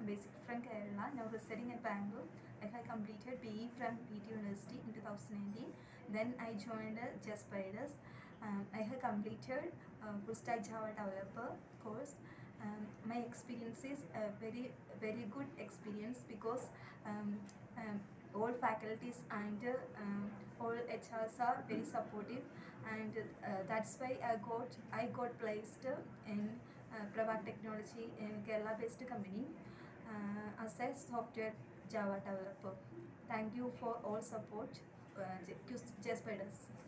basically from Kerala, now residing in Bangalore. I have completed BE from PT University in 2019. Then I joined JSpiders. I have completed full stack Java developer course. My experience is a very good experience because all faculties and all HRs are very supportive, and that's why I got placed in Pravak Technology in Kerala based company as a software Java developer. Thank you for all support, JSpiders.